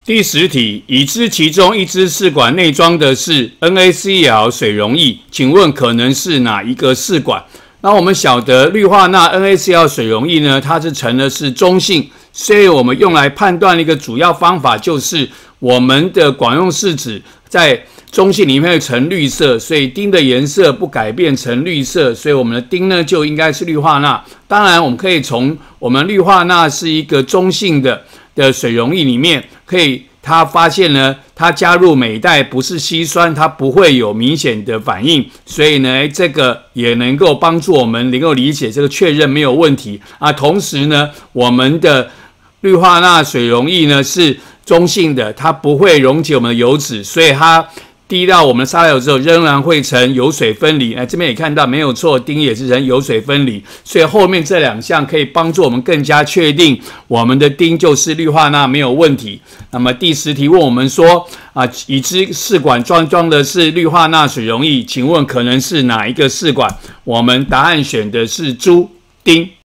第10题，已知其中一支试管内装的是 NaCl 水溶液，请问可能是哪一个试管？那我们晓得氯化钠 NaCl 水溶液呢，它是呈的是中性，所以我们用来判断的一个主要方法就是我们的管用试纸在中性里面会呈绿色，所以丁的颜色不改变成绿色，所以我们的丁呢就应该是氯化钠。当然，我们可以从我们氯化钠是一个中性的水溶液里面，它发现呢，它加入镁带不是稀酸，它不会有明显的反应，所以呢，这个也能够帮助我们能够理解这个确认没有问题啊。同时呢，我们的氯化钠水溶液呢是中性的，它不会溶解我们的油脂，所以它滴到我们的沙拉油之后，仍然会呈油水分离。这边也看到没有错，丁也是呈油水分离。所以后面这2项可以帮助我们更加确定我们的丁就是氯化钠没有问题。那么第10题问我们说已知试管装的是氯化钠水溶液，请问可能是哪一个试管？我们答案选的是猪丁。